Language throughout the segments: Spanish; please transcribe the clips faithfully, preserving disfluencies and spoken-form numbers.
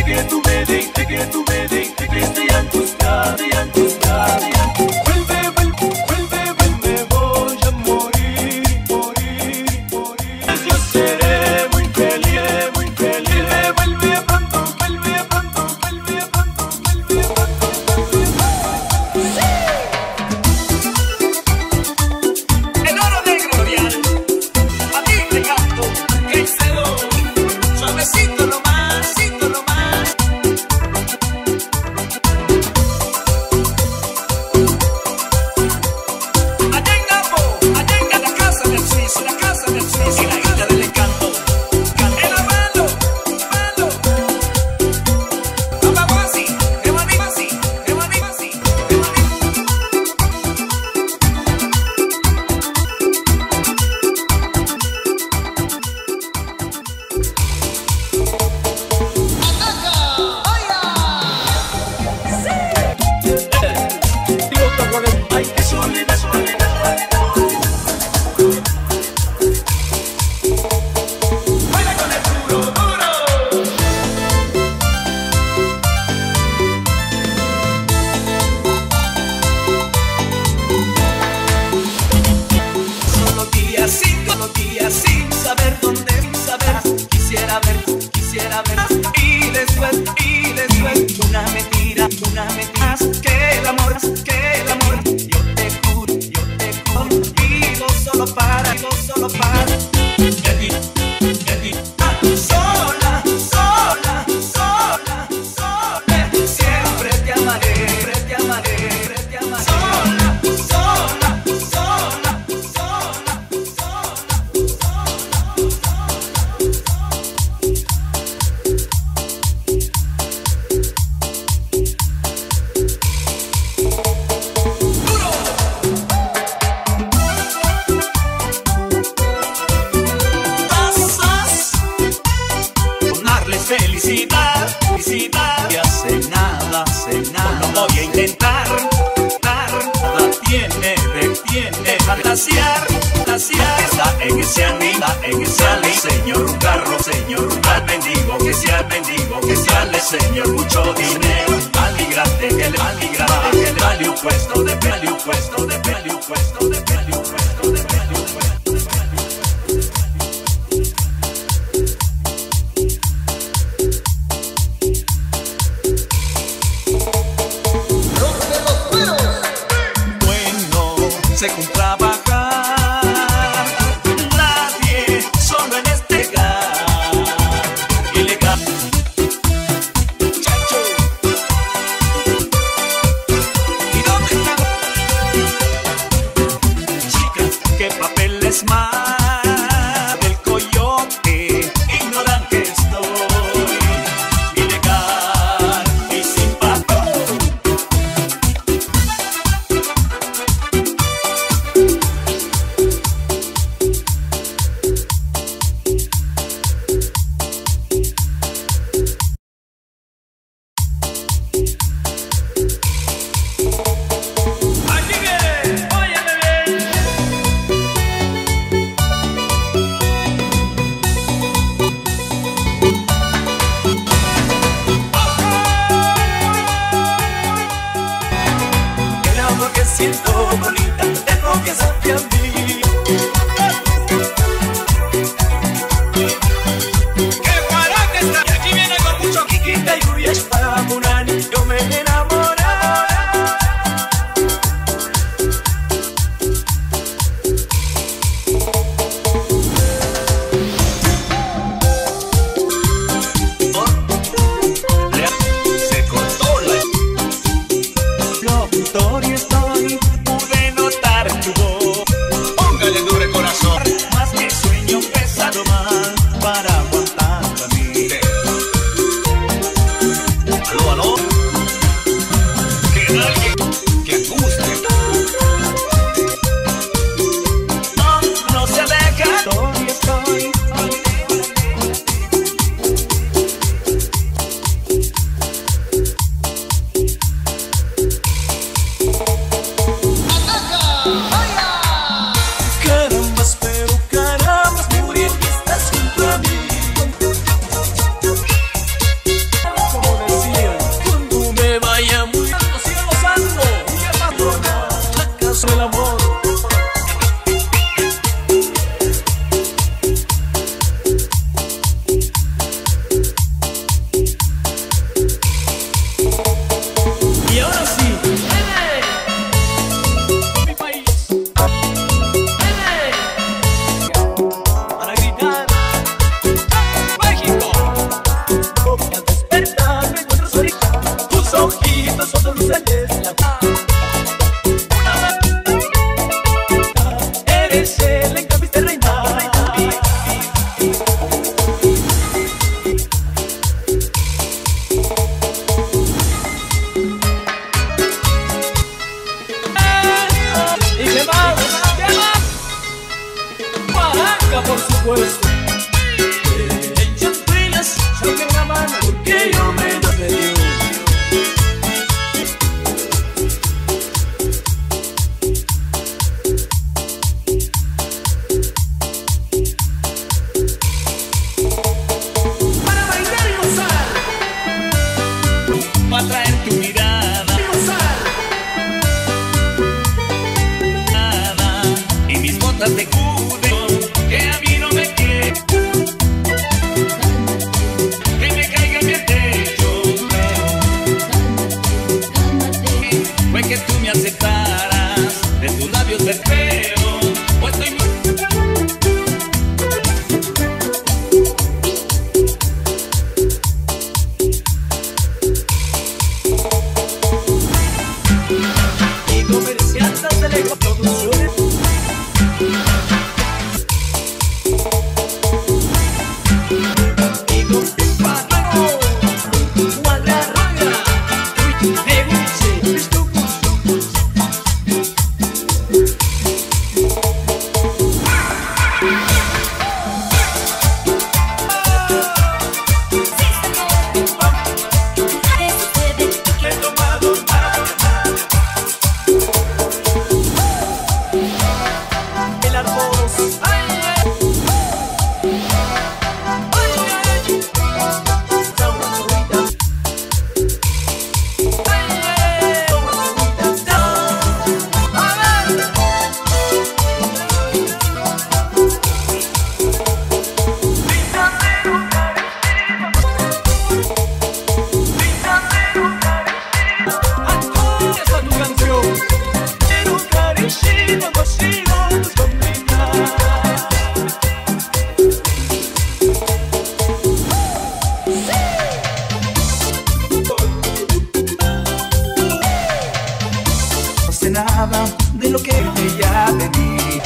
que tú me des, de que tú me des, de que estoy angustiada, estoy angustiada. Vuelve, vuelve, vuelve, vuelve, voy a morir, morir, morir. Yo seré muy feliz, muy feliz. Vuelve pronto, vuelve pronto, vuelve pronto, vuelve pronto, vuelve pronto. El oro negro, L'Oreal, a ti te canto, que cedo, suavecito nomás, suavecito nomás. Allá en Napo, allá en la casa del suizo, la casa del suizo, la isla del encanto. El avalo, avalo. Ababasi, Emanibasi, Emanibasi, Emanibasi. Ay, qué soledad, soledad, Baila con el duro, duro. Solo días sin, solo días sin saber dónde, sin saber. Quisiera ver, quisiera ver. Y después, y después, una mentira, una mentira. Que el amor, que el amor. Yo te juro, yo te juro. Vivo solo para, vivo solo para. Eddie, Eddie, ah, sola, sola, sola, sola. Siempre te amaré, siempre te amaré, siempre te amaré. Sola, sola, sola, sola, duro. Pasas con darles felicidad, felicidad. Y hace nada, hace nada. No voy a intentar, dar, nada tiene, detiene, fantasear, fantasear. Está en ese anida, en ese ale, señor un carro, señor un al mendigo, que sea el mendigo, que sea el señor mucho dinero. Al migrante que le, al migrante que le vale un puesto de vale un puesto de vale un puesto de vale un puesto de vale un puesto de vale un bueno, sé con trabajar, nadie solo en este gas ilegal. Chacho, ¿y dónde están? Chicas, ¿qué papel es más del coyote? Ignoran que estoy ilegal y sin patrón. Así que, óyeme bien. puesto. En Champiñas, saque una mano porque yo me doy de Dios. Para bailar y gozar, para atraer tu mirada y gozar. y mis botas de cudo que a mí no me quiere, que me caiga mi techo. Fue que tú me aceptaras de tus labios de feo, pues estoy muy... Y comerciantes de Lego Producciones. Y con Pagano, Guadarraya, Eguche, Estucus. He tomado el arroz. Ay, ay, ay, ay. Sabrosita. Ay, ay, sabrosita. A ver. Esta es tu canción. Quiero un cariñito cocido con mi No sé nada de lo que ella de mí.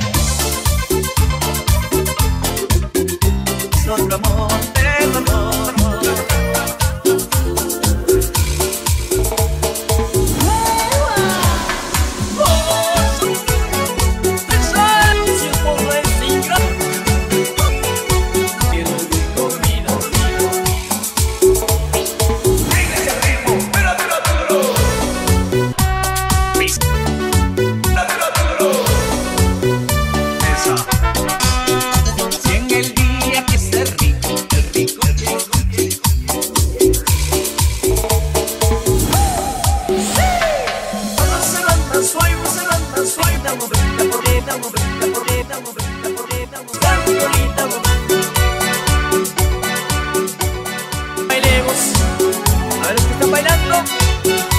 Es otro amor de dolor. Si en el día que esté rico, el rico, rico, rico. Bailemos. A ver los que están bailando.